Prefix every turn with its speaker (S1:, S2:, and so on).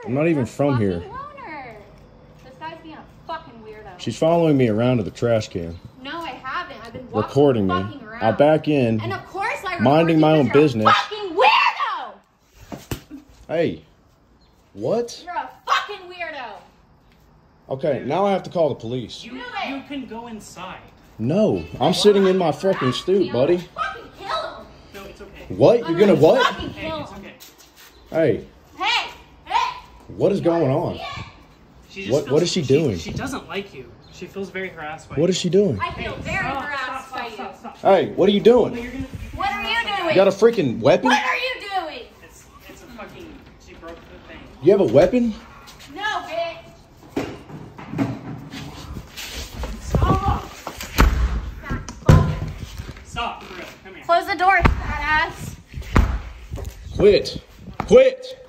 S1: I'm not even from here.
S2: Loner. This guy's being a fucking weirdo.
S1: She's following me around to the trash can.
S2: No, I haven't. I've been
S1: recording me.
S2: Around.
S1: I'll back in.
S2: And of course I
S1: minding my own business.
S2: Fucking weirdo.
S1: Hey, what?
S2: You're a fucking weirdo.
S1: Okay, now I have to call the police.
S3: You can go inside.
S1: No, I'm sitting in my fucking stoop, buddy.
S2: Fucking kill him.
S3: No, it's okay.
S1: What? You're gonna what?
S2: Fucking kill him.
S3: Okay.
S1: Hey.
S2: Hey. Hey.
S1: What is going on? What is she doing?
S3: She doesn't like you. She feels very harassed by you.
S1: What is she doing?
S2: I feel very harassed by you.
S1: Hey, what are you doing?
S2: What are you doing?
S1: You got a freaking weapon?
S2: What are you doing?
S3: It's a fucking. She broke the thing.
S1: You have a weapon?
S2: No, bitch.
S3: Stop, for real. Come here.
S2: Close the door, fat ass.
S1: Quit. Quit.